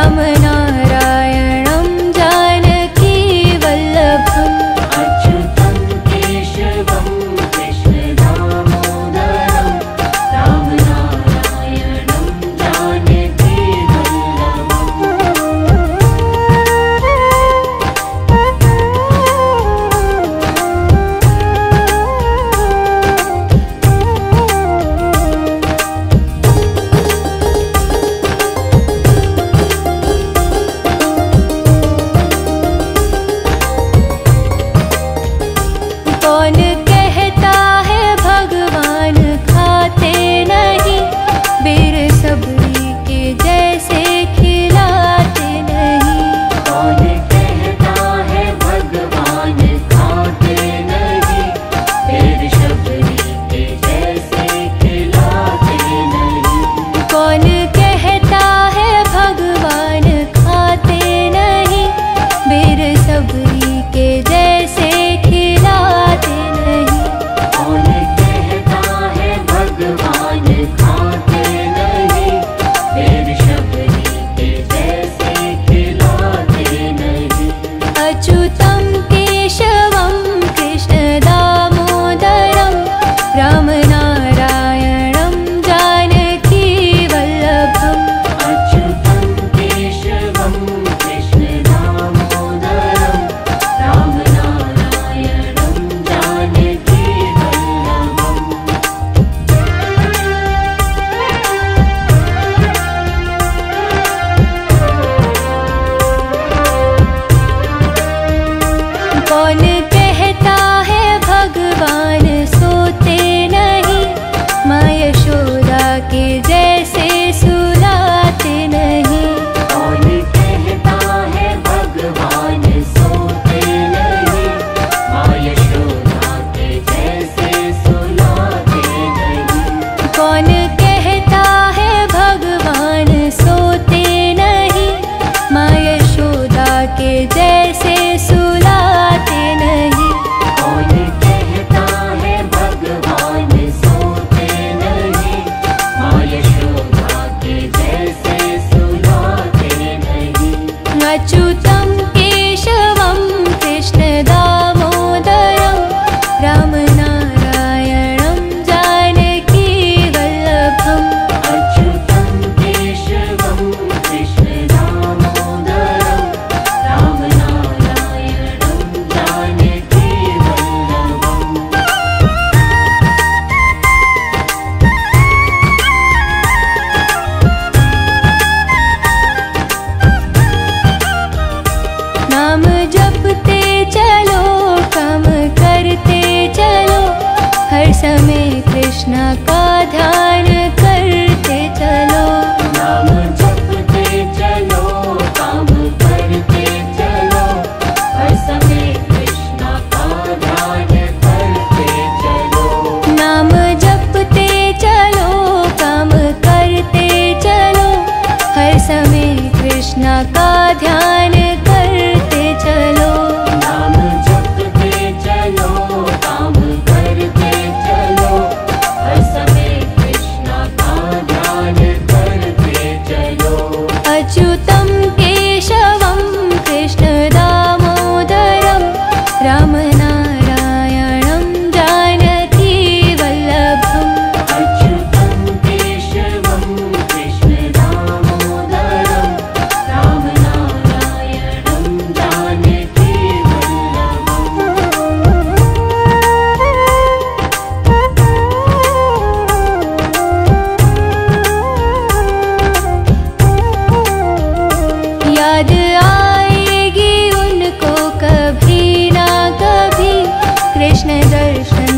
राम नारायणं जानकी वल्लभम् अच्युतं केशवं कृष्णदामोदरं राम नारायणं जानकी कौन कहता है भगवान खाते नहीं, बेर सबरी के जैसे खिलाते नहीं। कौन कहता है भगवान खाते नहीं, फिर शबरी के जैसे खिलाते नहीं। कौन कहता है भगवान खाते नहीं, बेर सबरी के जैसे खिलाते नहीं। कौन कहता है भगवान खाते नहीं, फिर शबरी के जैसे खिलाते नहीं। अच्युतं केशवं कृष्णदामोदरं राम नारायणं जानकी वल्लभम् अच्युतं केशवं कृष्णदामोदरं राम नारायणं जानकी वल्लभम्। कौन कहता है भगवान सोते नहीं, माँ यशोदा के जैसे सुलाते नहीं। कौन कहता है भगवान सोते नहीं, माँ यशोदा के जैसे सुलाते नहीं। कौन कहता है भगवान सोते नहीं, माँ यशोदा के जैसे सुलाते नहीं। कौन कहता है भगवान सोते नहीं, माँ यशोदा के जैसे सुलाते नहीं। अच्युतं केशवं कृष्णदामोदरं राम नारायणं जानकी वल्लभम् अच्युतं केशवं कृष्णदामोदरं राम नारायणं जानकी वल्लभम्। नाम जपते चलो, काम करते चलो, हर समय कृष्ण का ध्यान करते चलो। नाम जपते चलो, काम करते चलो, हर समय कृष्ण का ध्यान करते चलो। नाम जपते चलो, काम करते चलो, हर समय कृष्ण का ध्यान करते चलो। नाम जपते चलो, काम करते चलो, हर समय कृष्ण का ध्यान करते चलो। अच्युतं केशवं कृष्णदामोदरं राम नारायणं जानकी वल्लभम् अच्युतं केशवं कृष्णदामोदरं राम नारायणं जानकी वल्लभम्। याद आएगी उनको कभी ना कभी, कृष्ण दर्शन